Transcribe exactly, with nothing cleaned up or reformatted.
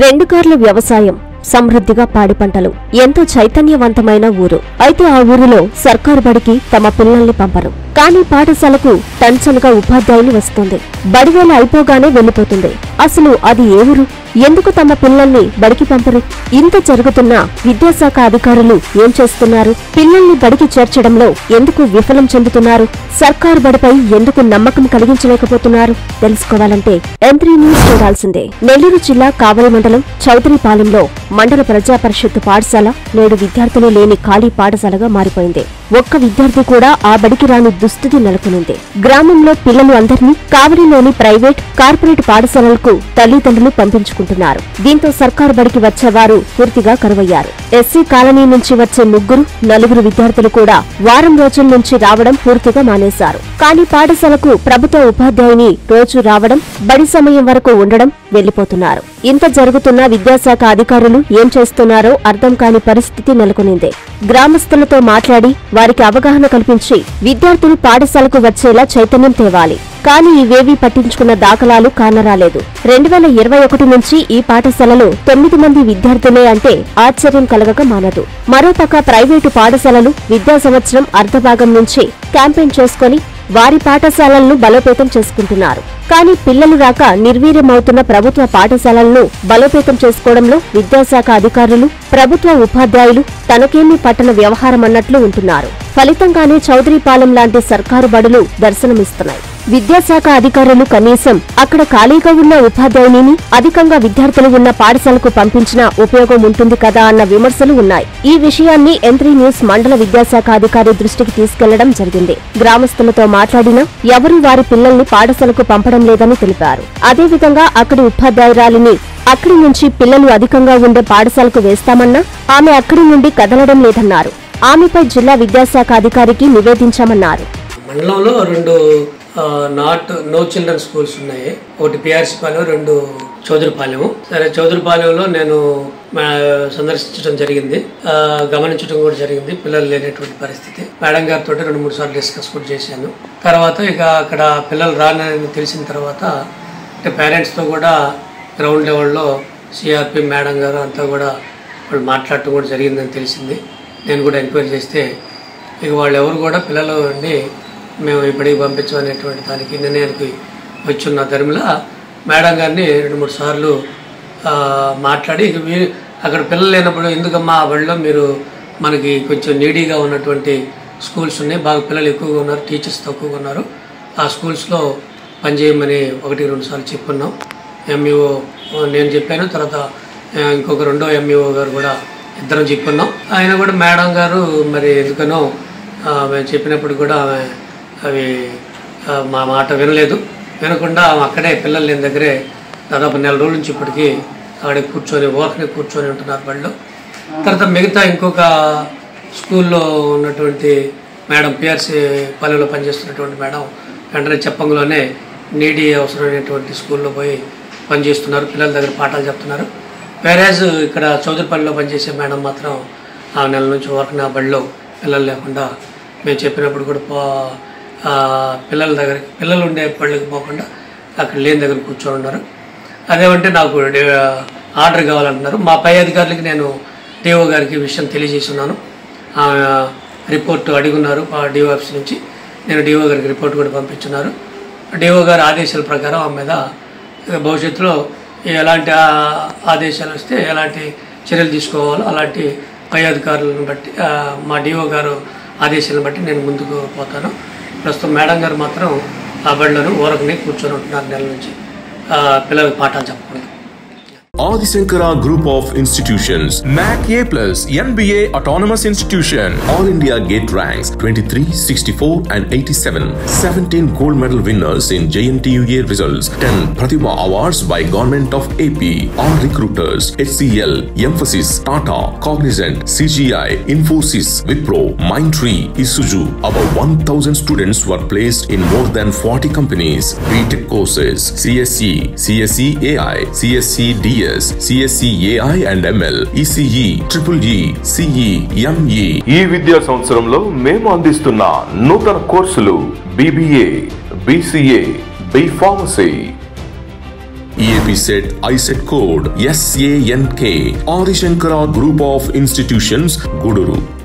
రెండు కార్ల వ్యవసాయం, సమృద్ధిగా పాడి పంటలు, ఎంతో చైతన్యవంతమైన ఊరు. అయితే ఆ ఊరిలో సర్కారు బడికి తమ పిల్లల్ని పంపరు. కానీ పాఠశాలకు టంచనగా ఉపాధ్యాయులు వస్తుంది. బడివేళ అయిపోగానే వెళ్లిపోతుంది. అసలు అది ఏ ఊరు? ఎందుకు తమ పిల్లల్ని బడికి పంపరు? ఇంత జరుగుతున్నా విద్యాశాఖ అధికారులు ఏం చేస్తున్నారు? పిల్లల్ని బడికి చేర్చడంలో ఎందుకు విఫలం చెందుతున్నారు? సర్కారు బడిపై ఎందుకు నమ్మకం కలిగించలేకపోతున్నారు? తెలుసుకోవాలంటే ఎంత్రీ న్యూస్ చూడాల్సిందే. నెల్లూరు జిల్లా కావలి మండలం చౌదరిపాలెంలో మండల ప్రజా పరిషత్ పాఠశాల నేడు విద్యార్థులు లేని ఖాళీ పాఠశాలగా మారిపోయింది. ఒక్క విద్యార్థి కూడా ఆ బడికి రాని దుస్థితి నెలకొనింది. గ్రామంలో పిల్లలు అందరినీ కావలిలోని ప్రైవేట్, కార్పొరేట్ పాఠశాలలకు తల్లిదండ్రులు పంపించుకుంటున్నారు. దీంతో సర్కారు బడికి వచ్చేవారు పూర్తిగా కరువయ్యారు. ఎస్సీ కాలనీ నుంచి వచ్చే ముగ్గురు, నలుగురు విద్యార్థులు కూడా వారం రోజుల నుంచి రావడం పూర్తిగా మానేశారు. కానీ పాఠశాలకు ప్రభుత్వ ఉపాధ్యాయుని రోజు రావడం, బడి సమయం వరకు ఉండడం, వెళ్లిపోతున్నారు. ఇంత జరుగుతున్నా విద్యాశాఖ అధికారులు ఏం చేస్తున్నారో అర్థం కాని పరిస్థితి నెలకొనింది. గ్రామస్తులతో మాట్లాడి వారికి అవగాహన కల్పించి విద్యార్థులు పాఠశాలకు వచ్చేలా చైతన్యం తేవాలి. కానీ ఇవేవీ పట్టించుకున్న దాఖలాలు కానరాలేదు. రెండు వేల ఇరవై ఒకటి నుంచి ఈ పాఠశాలలో తొమ్మిది మంది విద్యార్థులే అంటే ఆశ్చర్యం కలగక మానదు. మరోపక్క ప్రైవేటు పాఠశాలలు విద్యా సంవత్సరం అర్ధభాగం నుంచి క్యాంపెయిన్ చేసుకుని వారి పాఠశాలలను బలోపేతం చేసుకుంటున్నారు. కానీ పిల్లలు రాక నిర్వీర్యమవుతున్న ప్రభుత్వ పాఠశాలలను బలోపేతం చేసుకోవడంలో విద్యాశాఖ అధికారులు, ప్రభుత్వ ఉపాధ్యాయులు తనకేమీ పట్టణ వ్యవహారం అన్నట్లు ఉంటున్నారు. ఫలితంగానే చౌదరిపాలెం లాంటి సర్కారు బడులు దర్శనమిస్తున్నాయి. విద్యాశాఖ అధికారులు కనీసం అక్కడ ఖాళీగా ఉన్న ఉపాధ్యాయుని అధికంగా విద్యార్థులు ఉన్న పాఠశాలకు పంపించినా ఉపయోగం ఉంటుంది కదా అన్న విమర్శలు ఉన్నాయి. ఈ విషయాన్ని ఎంత్రీ న్యూస్ మండల విద్యాశాఖ అధికారి దృష్టికి తీసుకెళ్లడం జరిగింది. గ్రామస్తులతో మాట్లాడినా ఎవరూ వారి పిల్లల్ని పాఠశాలకు పంపడం లేదని తెలిపారు. అదేవిధంగా అక్కడి ఉపాధ్యాయురాలిని అక్కడి నుంచి పిల్లలు అధికంగా ఉండే పాఠశాలకు వేస్తామన్నా ఆమె అక్కడి నుండి కదలడం లేదన్నారు. ఆమెపై జిల్లా విద్యాశాఖ అధికారికి నివేదించామన్నారు. మండలంలో రెండు నాట్ నో చిల్డ్రన్ స్కూల్స్ ఉన్నాయి. ఒకటి పిఆర్సి పాలెం, రెండు చౌదరిపాలెము. సరే, చౌదరిపాలెంలో నేను సందర్శించడం జరిగింది, గమనించడం కూడా జరిగింది. పిల్లలు లేనటువంటి పరిస్థితి. మేడం గారితో రెండు మూడు సార్లు డిస్కస్ కూడా చేశాను. తర్వాత ఇక అక్కడ పిల్లలు రానని తెలిసిన తర్వాత అంటే పేరెంట్స్తో కూడా గ్రౌండ్ లెవెల్లో సిఆర్పి మేడం గారు అంతా కూడా వాళ్ళు మాట్లాడటం కూడా జరిగిందని తెలిసింది. నేను కూడా ఎంక్వైరీ చేస్తే ఇక వాళ్ళు ఎవరు కూడా పిల్లలు మేము ఇప్పటికి పంపించమనేటువంటి దానికి నిర్ణయానికి వచ్చున్న ధర్మిలా మేడం గారిని రెండు మూడు సార్లు మాట్లాడి ఇక అక్కడ పిల్లలు లేనప్పుడు ఎందుకమ్మా ఆ బడిలో మీరు మనకి కొంచెం నీడీగా ఉన్నటువంటి స్కూల్స్ ఉన్నాయి, బాగా పిల్లలు ఎక్కువగా ఉన్నారు, టీచర్స్ తక్కువగా ఉన్నారు, ఆ స్కూల్స్లో పనిచేయమని ఒకటి రెండు సార్లు చెప్పున్నాం. ఎంఈఓ నేను చెప్పాను, తర్వాత ఇంకొక రెండో ఎంఈఓ గారు కూడా ఇద్దరం చెప్పున్నాం. ఆయన కూడా మేడం గారు మరి ఎందుకనో మేము చెప్పినప్పుడు కూడా ఆమె అవి మా మాట వినలేదు. వినకుండా అక్కడే పిల్లలు లేని దగ్గరే దాదాపు నెల రోజుల నుంచి ఇప్పటికీ అక్కడే కూర్చొని ఓర్కనే కూర్చొని ఉంటున్నారు బడిలో. తర్వాత మిగతా ఇంకొక స్కూల్లో ఉన్నటువంటి మేడం, పిఆర్సీ పల్లెలో పనిచేస్తున్నటువంటి మేడం వెంటనే చెప్పంలోనే నీడీ అవసరమైనటువంటి స్కూల్లో పోయి పనిచేస్తున్నారు, పిల్లల దగ్గర పాఠాలు చెప్తున్నారు. వేరేజ్ ఇక్కడ చౌదరిపల్లిలో పనిచేసే మేడం మాత్రం ఆ నెల నుంచి ఓర్కనే ఆ బడిలో పిల్లలు లేకుండా మేము చెప్పినప్పుడు కూడా పో పిల్లల దగ్గరికి పిల్లలు ఉండే పళ్ళకి పోకుండా అక్కడ లేని దగ్గర కూర్చొని ఉన్నారు. అదేమంటే నాకు ఆర్డర్ కావాలంటున్నారు. మా పై అధికారులకి నేను డిఓ గారికి విషయం తెలియజేస్తున్నాను. రిపోర్ట్ అడుగున్నారు డిఓ ఆఫీస్ నుంచి. నేను డిఓ గారికి రిపోర్ట్ కూడా పంపించున్నారు. డిఓ గారి ఆదేశాల ప్రకారం ఆ మీద భవిష్యత్తులో ఎలాంటి ఆదేశాలు వస్తే ఎలాంటి చర్యలు తీసుకోవాలో అలాంటి పై అధికారులను బట్టి మా డిఓ గారు ఆదేశాలను బట్టి నేను ముందుకు పోతాను. ప్రస్తుతం మేడం గారు మాత్రం ఆ బడిలోనూ ఊరకనే కూర్చొని ఉంటున్నారు నెల నుంచి పిల్లలకు పాఠాలు చెప్పకుండా. Adi Shankara Group of Institutions, M A C A plus, N B A Autonomous Institution, All India Gate ranks twenty-three, sixty-four and eighty-seven, seventeen gold medal winners in J N T U A results, ten Pratibha Awards by Government of A P, all recruiters, H C L, Emphasis, Tata, Cognizant, C G I, Infosys, Wipro, Mindtree, Isuzu. About one thousand students were placed in more than forty companies. B Tech courses, C S E, C S E A I, C S E D S, C S E A I and M L, E C E, Triple E, C E, M E. ఈ విద్యా సంవత్సరంలో మేము అందిస్తున్న నూతన కోర్సులు B B A, B C A, B Pharmacy. E A P set I set code S A N K. Adi Shankara Group of Institutions, Guduru.